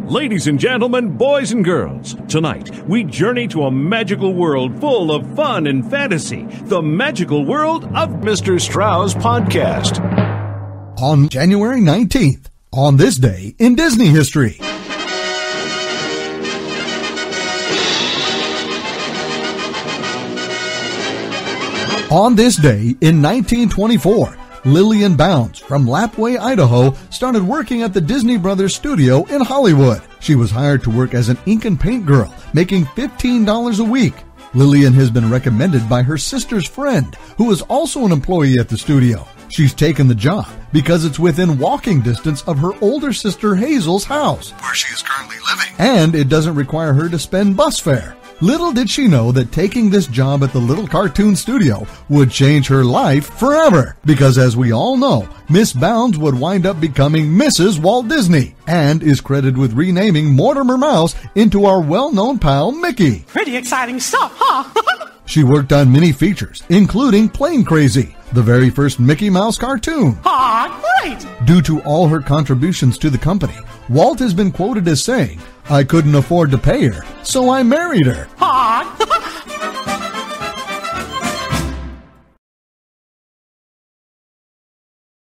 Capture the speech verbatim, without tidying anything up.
Ladies and gentlemen, boys and girls, tonight we journey to a magical world full of fun and fantasy. The magical world of Mister Strauss Podcast. On January nineteenth, on this day in Disney history. On this day in nineteen twenty-four, Lillian Bounds from Lapwai, Idaho, started working at the Disney Brothers studio in Hollywood. She was hired to work as an ink and paint girl, making fifteen dollars a week. Lillian has been recommended by her sister's friend, who is also an employee at the studio. She's taken the job because it's within walking distance of her older sister Hazel's house, where she is currently living, and it doesn't require her to spend bus fare. Little did she know that taking this job at the little cartoon studio would change her life forever. Because as we all know, Miss Bounds would wind up becoming Missus Walt Disney and is credited with renaming Mortimer Mouse into our well-known pal Mickey. Pretty exciting stuff, huh? She worked on many features, including Plane Crazy, the very first Mickey Mouse cartoon. Ah, great! Due to all her contributions to the company, Walt has been quoted as saying, "I couldn't afford to pay her, so I married her." Ah,